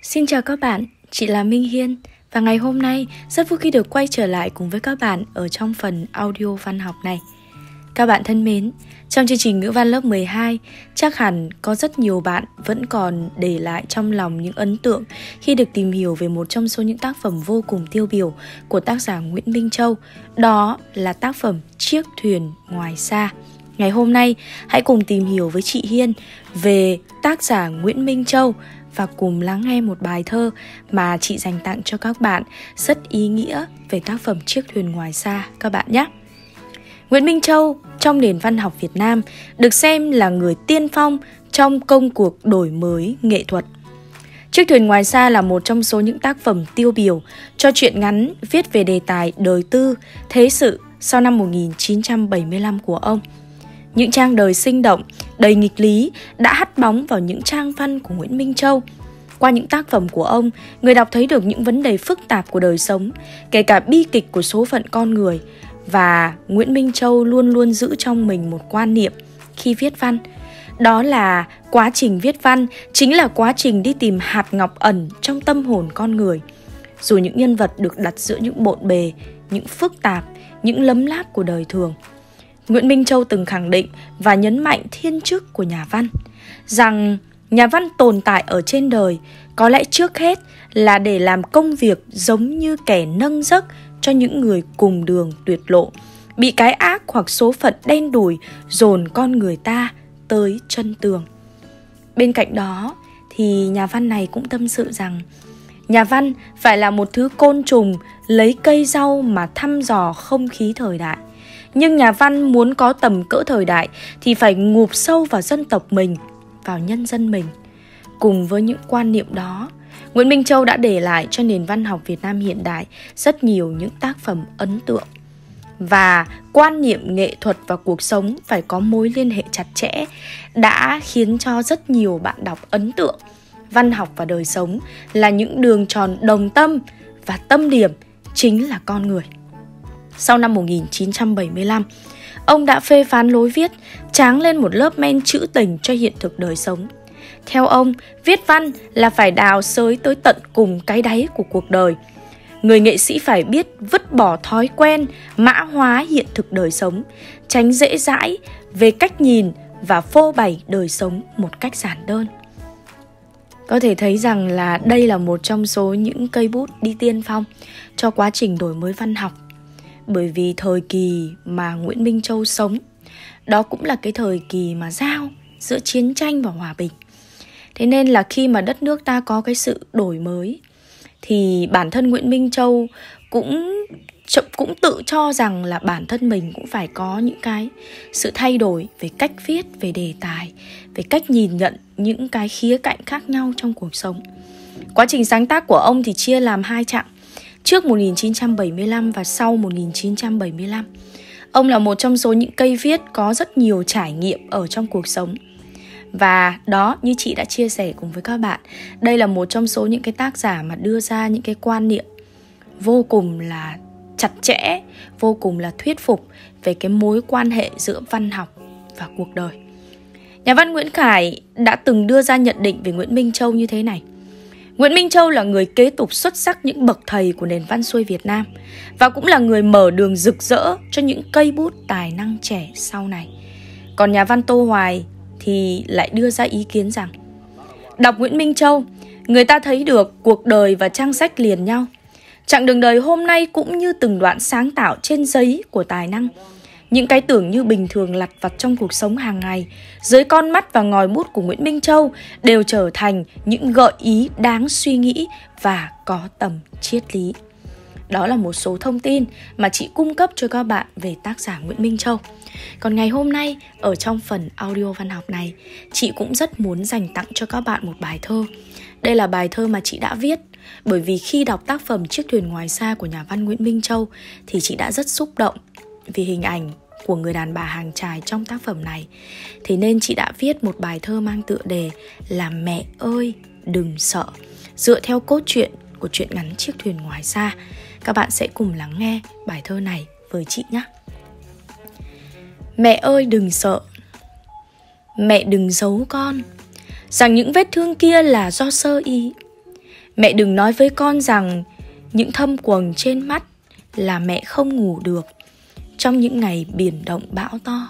Xin chào các bạn, chị là Minh Hiên và ngày hôm nay rất vui khi được quay trở lại cùng với các bạn ở trong phần audio văn học này. Các bạn thân mến, trong chương trình ngữ văn lớp 12, chắc hẳn có rất nhiều bạn vẫn còn để lại trong lòng những ấn tượng khi được tìm hiểu về một trong số những tác phẩm vô cùng tiêu biểu của tác giả Nguyễn Minh Châu, đó là tác phẩm Chiếc thuyền ngoài xa. Ngày hôm nay, hãy cùng tìm hiểu với chị Hiên về tác giả Nguyễn Minh Châu và cùng lắng nghe một bài thơ mà chị dành tặng cho các bạn rất ý nghĩa về tác phẩm Chiếc thuyền ngoài xa các bạn nhé. Nguyễn Minh Châu trong nền văn học Việt Nam được xem là người tiên phong trong công cuộc đổi mới nghệ thuật. Chiếc thuyền ngoài xa là một trong số những tác phẩm tiêu biểu cho truyện ngắn viết về đề tài đời tư, thế sự sau năm 1975 của ông. Những trang đời sinh động, đầy nghịch lý đã hắt bóng vào những trang văn của Nguyễn Minh Châu. Qua những tác phẩm của ông, người đọc thấy được những vấn đề phức tạp của đời sống, kể cả bi kịch của số phận con người. Và Nguyễn Minh Châu luôn luôn giữ trong mình một quan niệm khi viết văn. Đó là quá trình viết văn chính là quá trình đi tìm hạt ngọc ẩn trong tâm hồn con người. Dù những nhân vật được đặt giữa những bộn bề, những phức tạp, những lấm láp của đời thường, Nguyễn Minh Châu từng khẳng định và nhấn mạnh thiên chức của nhà văn, rằng nhà văn tồn tại ở trên đời có lẽ trước hết là để làm công việc giống như kẻ nâng giấc cho những người cùng đường tuyệt lộ, bị cái ác hoặc số phận đen đủi dồn con người ta tới chân tường. Bên cạnh đó thì nhà văn này cũng tâm sự rằng nhà văn phải là một thứ côn trùng lấy cây rau mà thăm dò không khí thời đại. Nhưng nhà văn muốn có tầm cỡ thời đại thì phải ngụp sâu vào dân tộc mình, vào nhân dân mình. Cùng với những quan niệm đó, Nguyễn Minh Châu đã để lại cho nền văn học Việt Nam hiện đại rất nhiều những tác phẩm ấn tượng. Và quan niệm nghệ thuật và cuộc sống phải có mối liên hệ chặt chẽ đã khiến cho rất nhiều bạn đọc ấn tượng. Văn học và đời sống là những đường tròn đồng tâm và tâm điểm chính là con người. Sau năm 1975, ông đã phê phán lối viết, tráng lên một lớp men trữ tình cho hiện thực đời sống. Theo ông, viết văn là phải đào xới tới tận cùng cái đáy của cuộc đời. Người nghệ sĩ phải biết vứt bỏ thói quen, mã hóa hiện thực đời sống, tránh dễ dãi về cách nhìn và phô bày đời sống một cách giản đơn. Có thể thấy rằng là đây là một trong số những cây bút đi tiên phong cho quá trình đổi mới văn học. Bởi vì thời kỳ mà Nguyễn Minh Châu sống, đó cũng là cái thời kỳ mà giao giữa chiến tranh và hòa bình. Thế nên là khi mà đất nước ta có cái sự đổi mới thì bản thân Nguyễn Minh Châu cũng tự cho rằng là bản thân mình cũng phải có những cái sự thay đổi về cách viết, về đề tài, về cách nhìn nhận những cái khía cạnh khác nhau trong cuộc sống. Quá trình sáng tác của ông thì chia làm hai chặng, trước 1975 và sau 1975. Ông là một trong số những cây viết có rất nhiều trải nghiệm ở trong cuộc sống. Và đó, như chị đã chia sẻ cùng với các bạn, đây là một trong số những cái tác giả mà đưa ra những cái quan niệm vô cùng là chặt chẽ, vô cùng là thuyết phục về cái mối quan hệ giữa văn học và cuộc đời. Nhà văn Nguyễn Khải đã từng đưa ra nhận định về Nguyễn Minh Châu như thế này: Nguyễn Minh Châu là người kế tục xuất sắc những bậc thầy của nền văn xuôi Việt Nam và cũng là người mở đường rực rỡ cho những cây bút tài năng trẻ sau này. Còn nhà văn Tô Hoài thì lại đưa ra ý kiến rằng đọc Nguyễn Minh Châu, người ta thấy được cuộc đời và trang sách liền nhau. Chặng đường đời hôm nay cũng như từng đoạn sáng tạo trên giấy của tài năng. Những cái tưởng như bình thường lặt vặt trong cuộc sống hàng ngày, dưới con mắt và ngòi bút của Nguyễn Minh Châu đều trở thành những gợi ý đáng suy nghĩ và có tầm triết lý. Đó là một số thông tin mà chị cung cấp cho các bạn về tác giả Nguyễn Minh Châu. Còn ngày hôm nay, ở trong phần audio văn học này, chị cũng rất muốn dành tặng cho các bạn một bài thơ. Đây là bài thơ mà chị đã viết, bởi vì khi đọc tác phẩm Chiếc thuyền ngoài xa của nhà văn Nguyễn Minh Châu thì chị đã rất xúc động vì hình ảnh của người đàn bà hàng chài trong tác phẩm này. Thế nên chị đã viết một bài thơ mang tựa đề là Mẹ ơi đừng sợ, dựa theo cốt truyện của truyện ngắn Chiếc thuyền ngoài xa. Các bạn sẽ cùng lắng nghe bài thơ này với chị nhé. Mẹ ơi đừng sợ, mẹ đừng giấu con rằng những vết thương kia là do sơ ý. Mẹ đừng nói với con rằng những thâm quầng trên mắt là mẹ không ngủ được trong những ngày biển động bão to.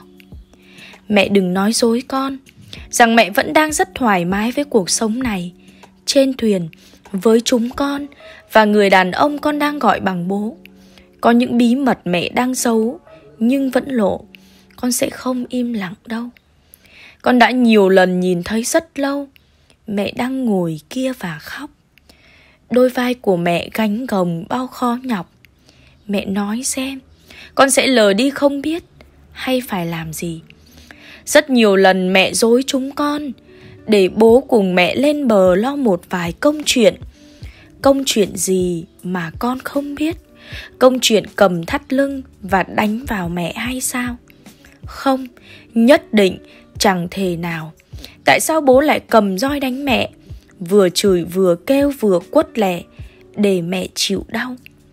Mẹ đừng nói dối con rằng mẹ vẫn đang rất thoải mái với cuộc sống này, trên thuyền, với chúng con và người đàn ông con đang gọi bằng bố. Có những bí mật mẹ đang giấu nhưng vẫn lộ. Con sẽ không im lặng đâu. Con đã nhiều lần nhìn thấy rất lâu mẹ đang ngồi kia và khóc. Đôi vai của mẹ gánh gồng bao khó nhọc. Mẹ nói xem, con sẽ lờ đi không biết hay phải làm gì. Rất nhiều lần mẹ dối chúng con để bố cùng mẹ lên bờ lo một vài công chuyện. Công chuyện gì mà con không biết? Công chuyện cầm thắt lưng và đánh vào mẹ hay sao? Không, nhất định chẳng thể nào. Tại sao bố lại cầm roi đánh mẹ, vừa chửi vừa kêu vừa quất lẻ để mẹ chịu đau?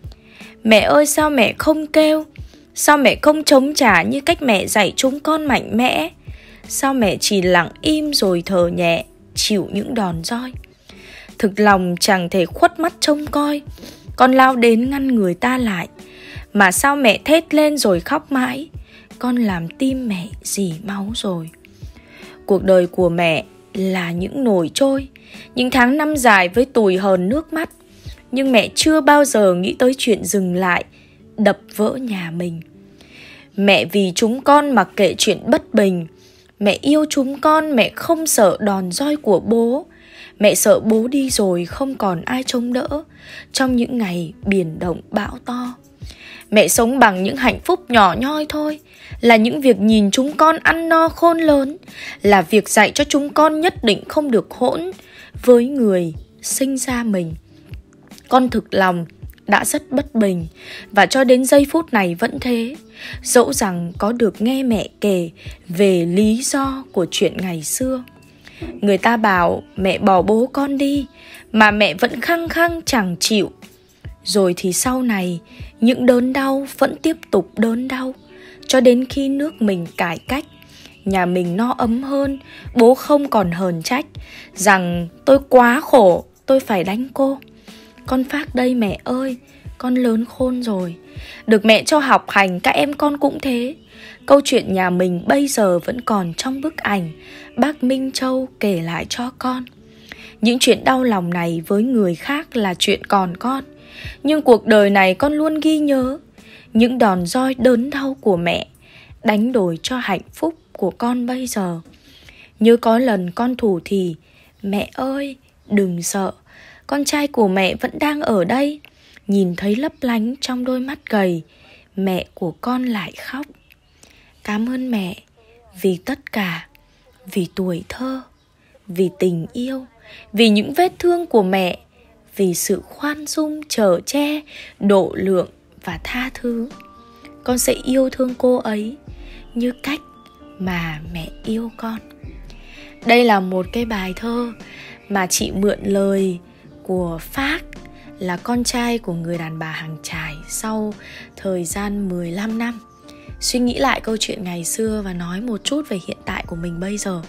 Mẹ ơi, sao mẹ không kêu? Sao mẹ không chống trả như cách mẹ dạy chúng con mạnh mẽ? Sao mẹ chỉ lặng im rồi thở nhẹ, chịu những đòn roi? Thực lòng chẳng thể khuất mắt trông coi. Con lao đến ngăn người ta lại. Mà sao mẹ thét lên rồi khóc mãi? Con làm tim mẹ rỉ máu rồi. Cuộc đời của mẹ là những nổi trôi, những tháng năm dài với tủi hờn nước mắt. Nhưng mẹ chưa bao giờ nghĩ tới chuyện dừng lại, đập vỡ nhà mình. Mẹ vì chúng con mặc kệ chuyện bất bình. Mẹ yêu chúng con, mẹ không sợ đòn roi của bố. Mẹ sợ bố đi rồi không còn ai trông đỡ trong những ngày biển động bão to. Mẹ sống bằng những hạnh phúc nhỏ nhoi thôi, là những việc nhìn chúng con ăn no khôn lớn, là việc dạy cho chúng con nhất định không được hỗn với người sinh ra mình. Con thực lòng đã rất bất bình, và cho đến giây phút này vẫn thế. Dẫu rằng có được nghe mẹ kể về lý do của chuyện ngày xưa. Người ta bảo mẹ bỏ bố con đi, mà mẹ vẫn khăng khăng chẳng chịu. Rồi thì sau này, những đớn đau vẫn tiếp tục đớn đau, cho đến khi nước mình cải cách, nhà mình no ấm hơn, bố không còn hờn trách rằng tôi quá khổ, tôi phải đánh cô. Con phác đây mẹ ơi, con lớn khôn rồi, được mẹ cho học hành, các em con cũng thế. Câu chuyện nhà mình bây giờ vẫn còn trong bức ảnh bác Minh Châu kể lại cho con. Những chuyện đau lòng này với người khác là chuyện còn con, nhưng cuộc đời này con luôn ghi nhớ những đòn roi đớn đau của mẹ, đánh đổi cho hạnh phúc của con bây giờ. Như có lần con thủ thì: mẹ ơi, đừng sợ, con trai của mẹ vẫn đang ở đây. Nhìn thấy lấp lánh trong đôi mắt gầy, mẹ của con lại khóc. Cảm ơn mẹ vì tất cả, vì tuổi thơ, vì tình yêu, vì những vết thương của mẹ, vì sự khoan dung, chở che, độ lượng và tha thứ. Con sẽ yêu thương cô ấy như cách mà mẹ yêu con. Đây là một cái bài thơ mà chị mượn lời của Phác, là con trai của người đàn bà hàng chài sau thời gian 15 năm. Suy nghĩ lại câu chuyện ngày xưa và nói một chút về hiện tại của mình bây giờ.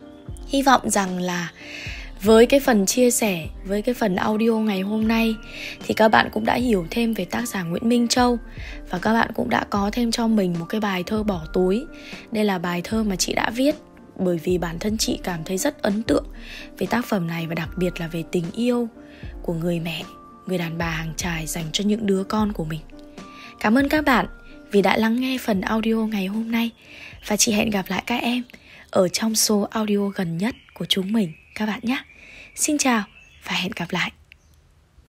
Hy vọng rằng là với cái phần chia sẻ, với cái phần audio ngày hôm nay thì các bạn cũng đã hiểu thêm về tác giả Nguyễn Minh Châu. Và các bạn cũng đã có thêm cho mình một cái bài thơ bỏ túi. Đây là bài thơ mà chị đã viết bởi vì bản thân chị cảm thấy rất ấn tượng về tác phẩm này, và đặc biệt là về tình yêu của người mẹ, người đàn bà hàng chài dành cho những đứa con của mình. Cảm ơn các bạn vì đã lắng nghe phần audio ngày hôm nay, và chị hẹn gặp lại các em ở trong số audio gần nhất của chúng mình các bạn nhé. Xin chào và hẹn gặp lại.